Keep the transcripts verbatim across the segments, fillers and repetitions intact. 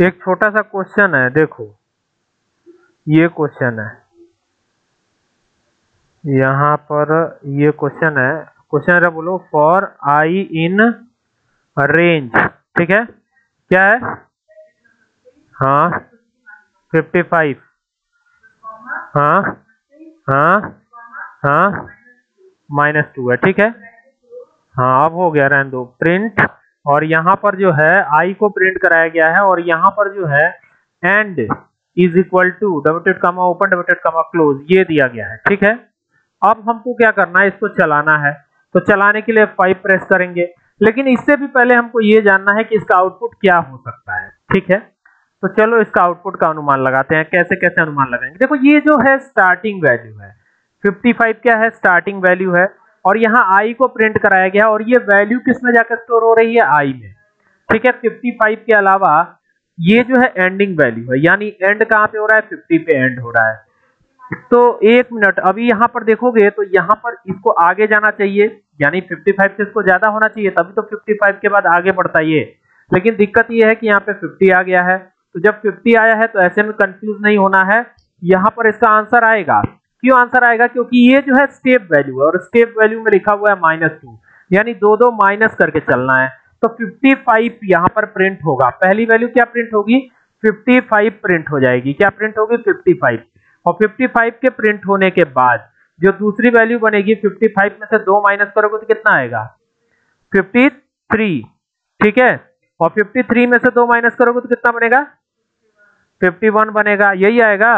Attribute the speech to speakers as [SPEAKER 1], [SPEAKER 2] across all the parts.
[SPEAKER 1] एक छोटा सा क्वेश्चन है, देखो ये क्वेश्चन है, यहाँ पर ये क्वेश्चन है, क्वेश्चन है बोलो फॉर आई इन रेंज, ठीक है, क्या है, हाँ फिफ्टी फाइव, हाँ हाँ हाँ माइनस टू है, ठीक है, हाँ अब हो गया, रहने दो प्रिंट। और यहाँ पर जो है आई को प्रिंट कराया गया है और यहाँ पर जो है end is equal to double comma open double comma close ये दिया गया है, ठीक है। अब हमको क्या करना है, इसको चलाना है, तो चलाने के लिए फाइव प्रेस करेंगे, लेकिन इससे भी पहले हमको ये जानना है कि इसका आउटपुट क्या हो सकता है, ठीक है। तो चलो इसका आउटपुट का अनुमान लगाते हैं, कैसे कैसे अनुमान लगाएंगे। देखो ये जो है स्टार्टिंग वैल्यू है, फिफ्टी फाइव क्या है, स्टार्टिंग वैल्यू है, और यहाँ आई को प्रिंट कराया गया और ये वैल्यू किस में जाकर स्टोर हो रही है, आई में, ठीक है। फिफ्टी फाइव के अलावा ये जो है एंडिंग वैल्यू है, यानी एंड कहाँ पे हो रहा है, फिफ्टी पे एंड हो रहा है। तो एक मिनट, अभी यहाँ पर देखोगे तो यहाँ पर इसको आगे जाना चाहिए, यानी फिफ्टी फाइव से इसको ज्यादा होना चाहिए, तभी तो फिफ्टी फाइव के बाद आगे बढ़ता है ये। लेकिन दिक्कत ये है कि यहाँ पे फिफ्टी आ गया है, तो जब फिफ्टी आया है तो ऐसे में कंफ्यूज नहीं होना है, यहाँ पर इसका आंसर आएगा। क्यों आंसर आएगा, क्योंकि ये जो है स्टेप वैल्यू है और स्टेप वैल्यू में लिखा हुआ है माइनस टू, यानी दो दो माइनस करके चलना है। तो फिफ्टी फाइव यहाँ पर प्रिंट होगा, पहली वैल्यू क्या प्रिंट होगी, फिफ्टी फाइव प्रिंट हो जाएगी, क्या प्रिंट होगी, फिफ्टी फाइव। और फिफ्टी फाइव के प्रिंट होने के बाद जो दूसरी वैल्यू बनेगी, फिफ्टी फाइव में से दो माइनस करोगे तो कितना आएगा, फिफ्टी थ्री, ठीक है। और फिफ्टी थ्री में से दो माइनस करोगे तो कितना बनेगा, फिफ्टी वन बनेगा, यही आएगा।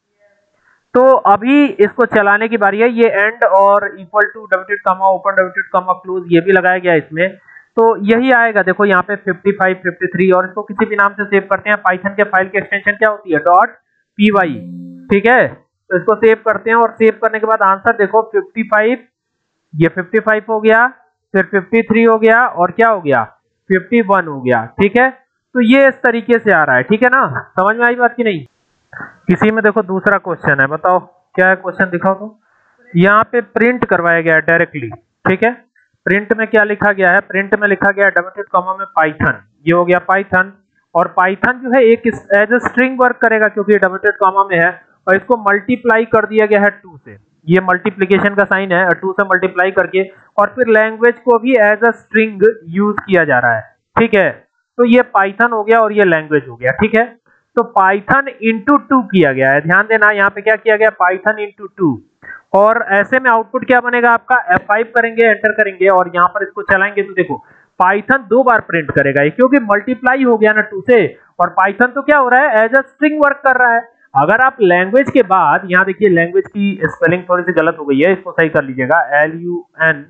[SPEAKER 1] तो अभी इसको चलाने की बारी है, ये एंड और equal to double comma open double comma close ये भी लगाया गया इसमें, तो यही आएगा। देखो यहाँ पे फिफ्टी फाइव, फिफ्टी थ्री, और इसको किसी भी नाम से सेव करते हैं। पाइथन के फाइल की एक्सटेंशन क्या होती है, डॉट पी वाई, ठीक है। तो इसको सेव करते हैं और सेव करने के बाद आंसर देखो फिफ्टी फाइव, ये फिफ्टी फाइव हो गया, फिर फिफ्टी थ्री हो गया और क्या हो गया, फिफ्टी वन हो गया, ठीक है। तो ये इस तरीके से आ रहा है, ठीक है ना, समझ में आई बात की नहीं। किसी में देखो दूसरा क्वेश्चन है, बताओ क्या है क्वेश्चन, दिखाओ तो। यहाँ पे प्रिंट करवाया गया है डायरेक्टली, ठीक है। प्रिंट में क्या लिखा गया है, प्रिंट में लिखा गया है डबल कॉमा में पाइथन, ये हो गया पाइथन। और पाइथन जो है एक एज ए स्ट्रिंग वर्क करेगा क्योंकि ये डबल कॉमा में है, और इसको मल्टीप्लाई कर दिया गया है टू से, ये मल्टीप्लीकेशन का साइन है, टू से मल्टीप्लाई करके, और फिर लैंग्वेज को भी एज अ स्ट्रिंग यूज किया जा रहा है, ठीक है। तो ये पाइथन हो गया और ये लैंग्वेज हो गया, ठीक है। तो पाइथन इंटू टू किया गया है, ध्यान देना यहाँ पे क्या किया गया, पाइथन इंटू टू। और ऐसे में आउटपुट क्या बनेगा आपका, एफ फाइव करेंगे, एंटर करेंगे और यहाँ पर इसको चलाएंगे तो देखो पाइथन दो बार प्रिंट करेगा, क्योंकि मल्टीप्लाई हो गया ना टू से, और पाइथन तो क्या हो रहा है, एज अ स्ट्रिंग वर्क कर रहा है। अगर आप लैंग्वेज के बाद, यहाँ देखिए लैंग्वेज की स्पेलिंग थोड़ी सी गलत हो गई है, इसको सही कर लीजिएगा, एल यू एन,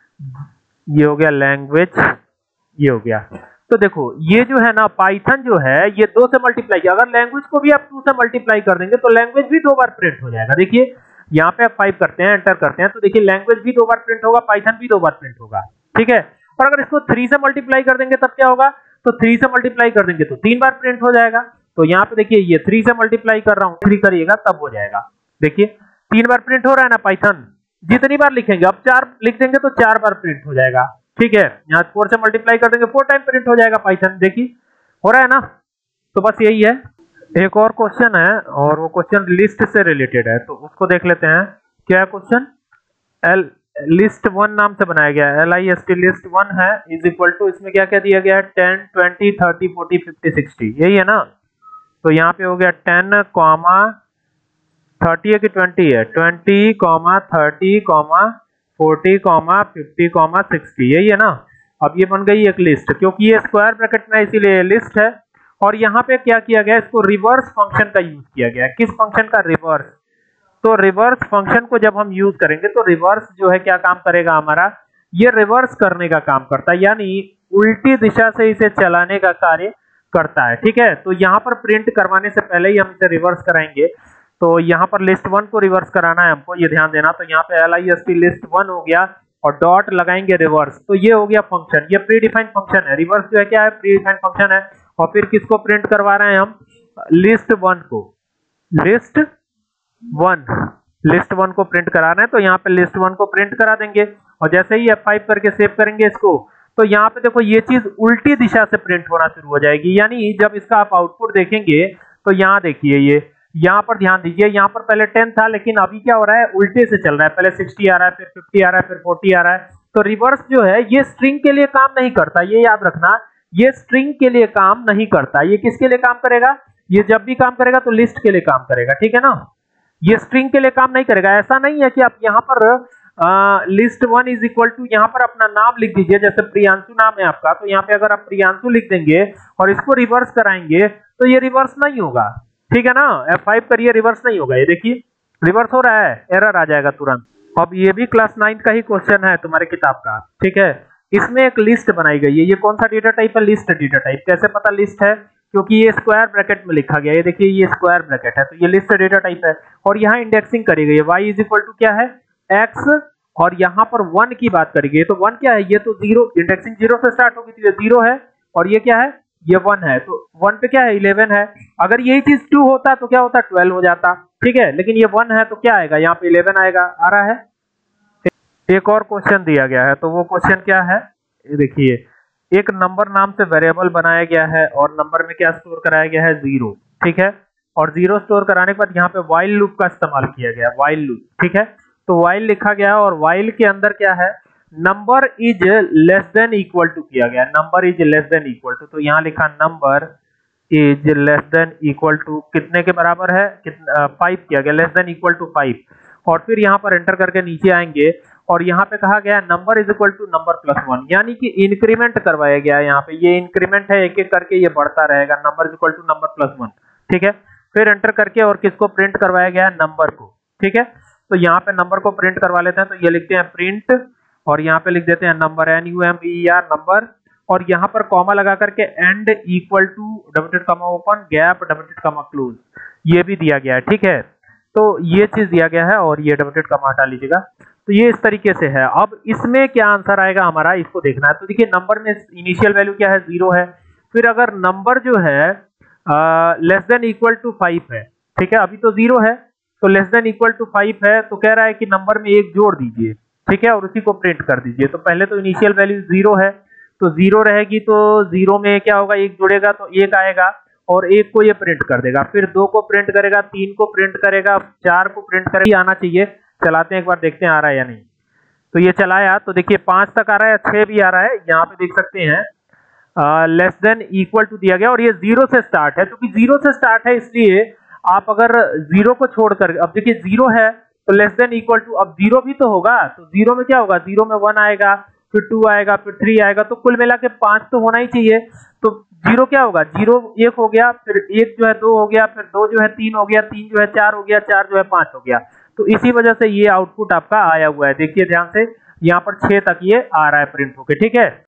[SPEAKER 1] ये हो गया लैंग्वेज, ये हो गया। तो देखो ये जो है ना पाइथन जो है ये दो से मल्टीप्लाई किया, अगर लैंग्वेज को भी आप टू से मल्टीप्लाई कर देंगे तो लैंग्वेज भी दो बार प्रिंट हो जाएगा। देखिए यहाँ पे आप फाइव करते हैं, एंटर करते हैं, तो देखिए लैंग्वेज भी दो बार प्रिंट होगा, पाइथन भी दो बार प्रिंट होगा, ठीक है। और अगर इसको थ्री से मल्टीप्लाई कर देंगे तब क्या होगा, तो थ्री से मल्टीप्लाई कर देंगे तो तीन बार प्रिंट हो जाएगा। तो यहाँ पे देखिए ये थ्री से मल्टीप्लाई कर रहा हूँ, थ्री करिएगा तब हो जाएगा, देखिए तीन बार प्रिंट हो रहा है ना पाइथन, जितनी बार लिखेंगे, अब चार लिख देंगे तो चार बार प्रिंट हो जाएगा, ठीक है। यहाँ फोर से मल्टीप्लाई कर देंगे, फोर टाइम प्रिंट हो जाएगा पाइथन, देखिए हो रहा है ना। तो बस यही है। एक और क्वेश्चन है और वो क्वेश्चन लिस्ट से रिलेटेड है, तो उसको देख लेते हैं। क्या है क्वेश्चन, एल लिस्ट वन नाम से बनाया गया है, L I S T list one है, इज इक्वल टू, इसमें क्या क्या दिया गया है, ten, twenty, thirty, forty, fifty, sixty, यही है ना। तो यहाँ पे हो गया टेन कॉमा थर्टी है कि ट्वेंटी है, twenty comma thirty comma forty comma fifty comma sixty, यही है ना। अब ये बन गई एक लिस्ट, क्योंकि ये स्क्वायर ब्रैकेट में इसीलिए लिस्ट है। और यहाँ पे क्या किया गया, इसको रिवर्स फंक्शन का यूज किया गया। किस फंक्शन का, रिवर्स। तो रिवर्स फंक्शन को जब हम यूज करेंगे तो रिवर्स जो है क्या काम करेगा हमारा, ये रिवर्स करने का काम करता है, यानी उल्टी दिशा से इसे चलाने का कार्य करता है, ठीक है। तो यहाँ पर प्रिंट करवाने से पहले ही हम इसे रिवर्स कराएंगे। तो यहाँ पर लिस्ट वन को रिवर्स कराना है हमको, ये ध्यान देना। तो यहाँ पे L I S T list one हो गया और डॉट लगाएंगे रिवर्स, तो ये हो गया फंक्शन, ये प्री डिफाइंड फंक्शन है। रिवर्स जो है क्या है, प्री डिफाइंड फंक्शन है। और फिर किसको प्रिंट करवा रहे हैं हम, लिस्ट वन को, लिस्ट वन, लिस्ट वन को प्रिंट करा रहे हैं। तो यहाँ पे लिस्ट वन को प्रिंट करा देंगे और जैसे ही एफ फाइव करके सेव करेंगे इसको, तो यहाँ पे देखो ये चीज उल्टी दिशा से प्रिंट होना शुरू हो जाएगी, यानी जब इसका आप आउटपुट देखेंगे तो यहाँ देखिए, ये यहाँ पर ध्यान दीजिए, यहाँ पर पहले टेन था लेकिन अभी क्या हो रहा है, उल्टे से चल रहा है, पहले सिक्सटी आ रहा है, फिर फिफ्टी आ रहा है, फिर फोर्टी आ रहा है। तो रिवर्स जो है ये स्ट्रिंग के लिए काम नहीं करता, ये याद रखना, ये स्ट्रिंग के लिए काम नहीं करता। ये किसके लिए काम करेगा, ये जब भी काम करेगा तो लिस्ट के लिए काम करेगा, ठीक है ना। ये स्ट्रिंग के लिए काम नहीं करेगा। ऐसा नहीं है कि आप यहाँ पर list one is equal to, यहाँ पर अपना नाम लिख दीजिए, जैसे प्रियांशु नाम है आपका, तो यहाँ पे अगर आप प्रियांशु लिख देंगे और इसको रिवर्स कराएंगे तो ये रिवर्स नहीं होगा, ठीक है ना। एफ फाइव करिए, रिवर्स नहीं होगा। ये देखिए रिवर्स हो रहा है, एरर आ जाएगा तुरंत। अब ये भी क्लास नाइन्थ का ही क्वेश्चन है तुम्हारे किताब का, ठीक है। इसमें एक लिस्ट बनाई गई है, ये कौन सा डेटा टाइप है, लिस्ट डेटा टाइप। कैसे पता लिस्ट है, क्योंकि ये स्क्वायर ब्रैकेट में लिखा गया है, ये देखिए ये स्क्वायर ब्रैकेट है, तो ये लिस्ट डेटा टाइप है। और यहाँ इंडेक्सिंग करी गई है, y इज इक्वल टू क्या है, x, और यहाँ पर वन की बात करी गई है, तो वन क्या है, ये तो जीरो, इंडेक्सिंग जीरो से स्टार्ट होगी, तो ये जीरो है, और ये क्या है, ये वन है, तो वन पे क्या है, इलेवन है। अगर यही चीज टू होता तो क्या होता, ट्वेल्व हो जाता, ठीक है। लेकिन ये वन है तो क्या आएगा, यहाँ पे इलेवन आएगा, आ रहा है। एक और क्वेश्चन दिया गया है, तो वो क्वेश्चन क्या है, ये देखिए, एक नंबर नाम से वेरिएबल बनाया गया है और नंबर में क्या स्टोर कराया गया है, जीरो, ठीक है। और जीरो स्टोर कराने के बाद यहाँ पे व्हाइल लूप का इस्तेमाल किया गया, व्हाइल लूप, ठीक है। तो व्हाइल लिखा गया है और व्हाइल के अंदर क्या है, number is less than equal to किया गया, number is less than equal to, तो यहाँ लिखा number is less than equal to कितने के बराबर है, कितना, फाइव किया गया, less than equal to five. और फिर यहाँ पर एंटर करके नीचे आएंगे और यहाँ पे कहा गया number is equal to number plus one, यानी कि इंक्रीमेंट करवाया गया है। यहाँ पे ये इंक्रीमेंट है, एक एक करके ये बढ़ता रहेगा, number is equal to number plus one, ठीक है। फिर एंटर करके और किसको प्रिंट करवाया गया है, नंबर को, ठीक है। तो यहाँ पे नंबर को प्रिंट करवा लेते हैं, तो ये लिखते हैं प्रिंट, और यहाँ पे लिख देते हैं number, N U M E R number, और यहाँ पर कॉमा लगा करके एंड इक्वल टू डबल टिट कॉमा ओपन गैप डबल टिट कॉमा क्लोज, ये भी दिया गया है, ठीक है। तो ये चीज दिया गया है और ये डबल टिट कॉमा हटा लीजिएगा। तो ये इस तरीके से है। अब इसमें क्या आंसर आएगा हमारा, इसको देखना है। तो देखिए नंबर में इनिशियल वैल्यू क्या है, जीरो है। फिर अगर नंबर जो है less than equal to five है, ठीक है, अभी तो जीरो है, तो less than equal to five है, तो कह रहा है कि नंबर में एक जोड़ दीजिए, ठीक है, और उसी को प्रिंट कर दीजिए। तो पहले तो इनिशियल वैल्यू जीरो है, तो जीरो रहेगी, तो जीरो में क्या होगा, एक जुड़ेगा तो एक आएगा, और एक को ये प्रिंट कर देगा, फिर दो को प्रिंट करेगा, तीन को प्रिंट करेगा, चार को प्रिंट करेगा, आना चाहिए। चलाते हैं एक बार, देखते हैं आ रहा है या नहीं। तो ये चलाया तो देखिए पांच तक आ रहा है, छह भी आ रहा है, यहाँ पे देख सकते हैं लेस देन इक्वल टू दिया गया, और ये जीरो से स्टार्ट है, क्योंकि जीरो से स्टार्ट है इसलिए आप अगर जीरो को छोड़कर, अब देखिए जीरो है तो लेस देन इक्वल टू, अब जीरो भी तो होगा, तो जीरो में क्या होगा, जीरो में वन आएगा, फिर टू आएगा, फिर थ्री आएगा, तो कुल मिला के पांच तो होना ही चाहिए। तो जीरो क्या होगा, जीरो एक हो गया, फिर एक जो है दो हो गया, फिर दो जो है तीन हो गया, तीन जो है चार हो गया, चार जो है पांच हो गया। तो इसी वजह से ये आउटपुट आपका आया हुआ है। देखिए ध्यान से, यहाँ पर छह तक ये आ रहा है प्रिंट होके, ठीक है।